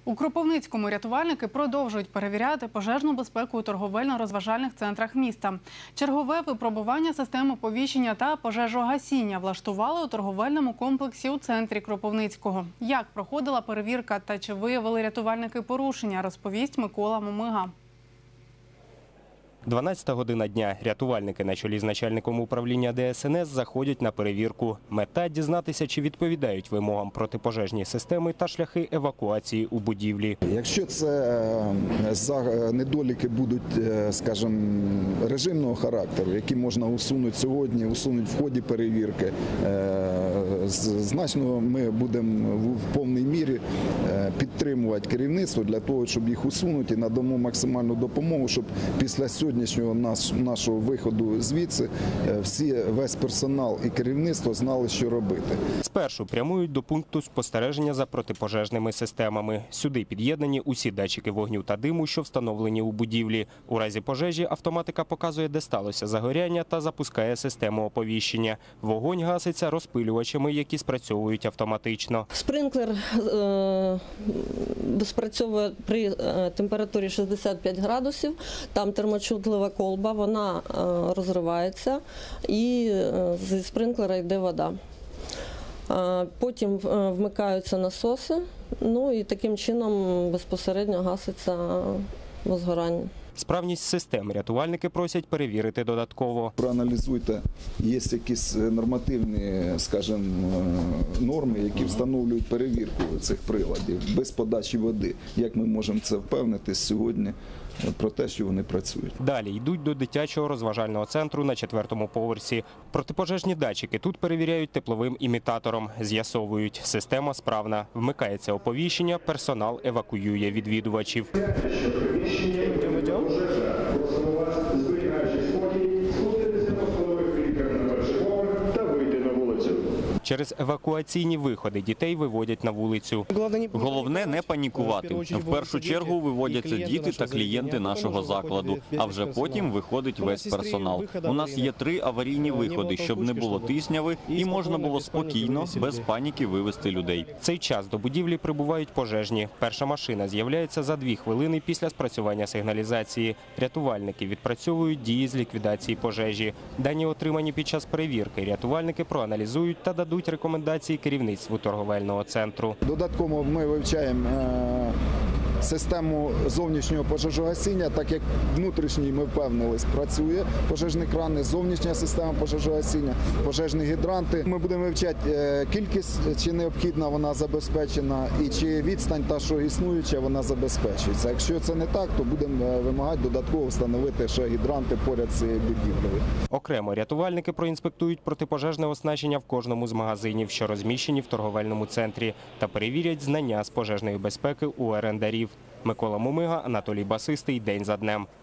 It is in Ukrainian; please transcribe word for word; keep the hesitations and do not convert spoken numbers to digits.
У Кропивницькому рятувальники продовжують перевіряти пожежну безпеку у торговельно-розважальних центрах міста. Чергове випробування системи оповіщення та пожежогасіння влаштували у торговельному комплексі у центрі Кропивницького. Як проходила перевірка та чи виявили рятувальники порушення, розповість Микола Мумига. дванадцята година дня. Рятувальники на чолі з начальником управління Де Ес Ен Ес заходять на перевірку. Мета – дізнатися, чи відповідають вимогам протипожежні системи та шляхи евакуації у будівлі. Якщо це недоліки будуть, скажімо, режимного характеру, які можна усунути сьогодні, усунути в ході перевірки, значно ми будемо в повній мірі підтримувати керівництво для того, щоб їх усунути і надамо максимальну допомогу, щоб після сьогоднішнього нашого виходу звідси всі, весь персонал і керівництво знали, що робити. Спершу прямують до пункту спостереження за протипожежними системами. Сюди під'єднані усі датчики вогню та диму, що встановлені у будівлі. У разі пожежі автоматика показує, де сталося загоряння, та запускає систему оповіщення. Вогонь гаситься розпилювачами, які спрацьовують автоматично. Спринклер е спрацьовує при е температурі шістдесят п'ять градусів. Там термочутлива колба, вона е розривається і е зі спринклера йде вода. Е потім вмикаються насоси, ну і таким чином безпосередньо гаситься возгорання. Справність систем рятувальники просять перевірити додатково. Проаналізуйте, є якісь нормативні, скажімо, норми, які встановлюють перевірку цих приладів без подачі води. Як ми можемо це впевнитись сьогодні про те, що вони працюють? Далі йдуть до дитячого розважального центру на четвертому поверсі. Протипожежні датчики тут перевіряють тепловим імітатором. З'ясовують, система справна. Вмикається оповіщення, персонал евакуює відвідувачів. Через евакуаційні виходи дітей виводять на вулицю. Головне – не панікувати. В першу чергу виводяться діти та клієнти нашого закладу, а вже потім виходить весь персонал. У нас є три аварійні виходи, щоб не було тисняви і можна було спокійно, без паніки вивезти людей. В цей час до будівлі прибувають пожежні. Перша машина з'являється за дві хвилини після спрацювання сигналізації. Рятувальники відпрацьовують дії з ліквідації пожежі. Дані, отримані під час перевірки, рятувальники проаналізують та дадуть рекомендації керівництву торговельного центру. Додатково ми вивчаємо систему зовнішнього пожежогасіння, так як внутрішній, ми впевнились, працює пожежні крани, зовнішня система пожежогасіння, пожежні гідранти. Ми будемо вивчати кількість, чи необхідна вона забезпечена, і чи відстань та, що існуюча, вона забезпечується. Якщо це не так, то будемо вимагати додатково встановити ще гідранти поряд з цією будівлею. Окремо рятувальники проінспектують протипожежне оснащення в кожному з магазинів, що розміщені в торговельному центрі, та перевірять знання з пожежної безпеки у орендарів. Микола Мумига, Анатолій Басистий. День за днем.